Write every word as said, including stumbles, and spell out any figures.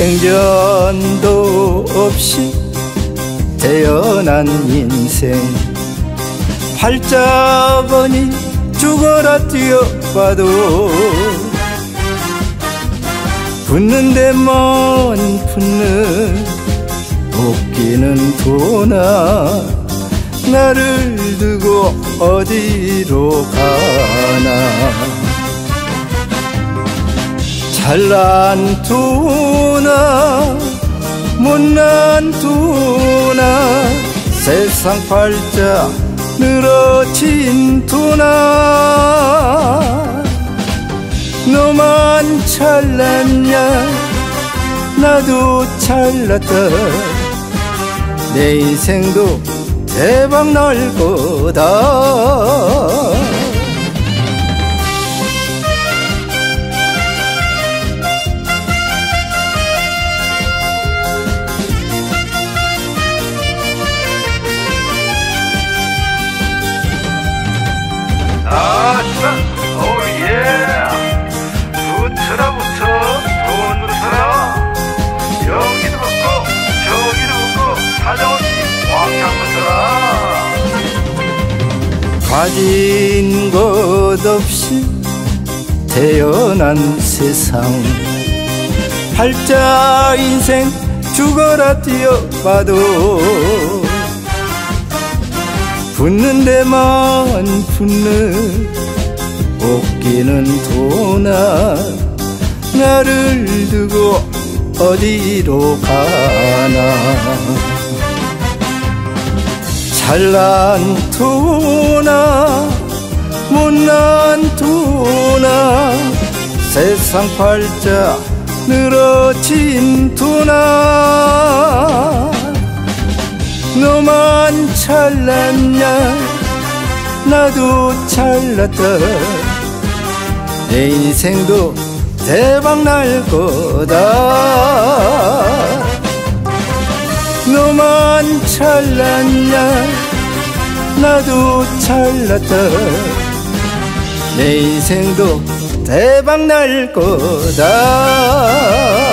생전도 없이 태어난 인생 팔자번이 죽어라 뛰어봐도 붙는 데만 붙는 웃기는 도나 나를 두고 어디로 가나 잘난 도나 못난 도나 세상 팔자 늘어진 도나 너만 잘났냐 나도 잘났다 내 인생도 대박 날 거다 아싸 오예 붙어라 붙어 돈 붙어라 여기도 붙고 저기도 붙고 사정없이 왕창 붙어라 가진 것 없이 태어난 세상 팔자 인생 죽어라 뛰어봐도 붙는 데만 붙는 웃기는 도나 나를 두고 어디로 가나 잘난 도나 못난 도나 세상 팔자 늘어진 도나 너만 잘났냐 나도 잘났다 내 인생도 대박 날 거다 너만 잘났냐 나도 잘났다 내 인생도 대박 날 거다